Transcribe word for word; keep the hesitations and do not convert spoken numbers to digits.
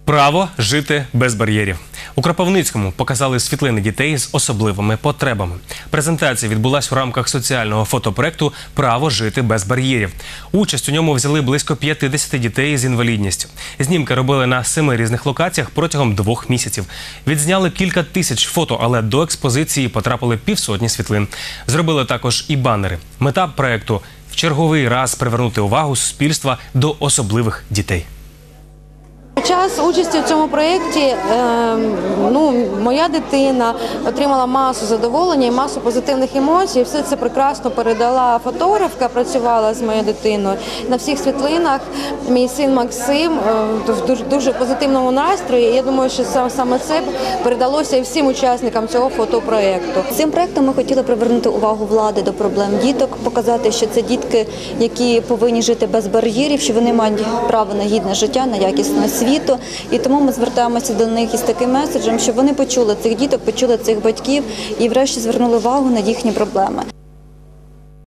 Право жити без бар'єрів. У Кропивницькому показали світлини дітей з особливими потребами. Презентація відбулась у рамках соціального фотопроекту «Право жити без бар'єрів». Участь у ньому взяли близько п'ятдесят дітей з інвалідністю. Знімки робили на семи різних локаціях протягом двох місяців. Відзняли кілька тисяч фото, але до експозиції потрапили півсотні світлин. Зробили також і банери. Мета проекту – в черговий раз привернути увагу суспільства до особливих дітей. Під час участі в цьому проєкті е, ну, моя дитина отримала масу задоволення і масу позитивних емоцій. Все це прекрасно передала фотографка, працювала з моєю дитиною. На всіх світлинах мій син Максим е, в дуже, дуже позитивному настрої. Я думаю, що саме це передалося і всім учасникам цього фотопроєкту. Цим проєктом ми хотіли привернути увагу влади до проблем діток, показати, що це дітки, які повинні жити без бар'єрів, що вони мають право на гідне життя, на якісну освіту. І тому ми звертаємося до них із таким меседжем, щоб вони почули цих діток, почули цих батьків і врешті звернули увагу на їхні проблеми.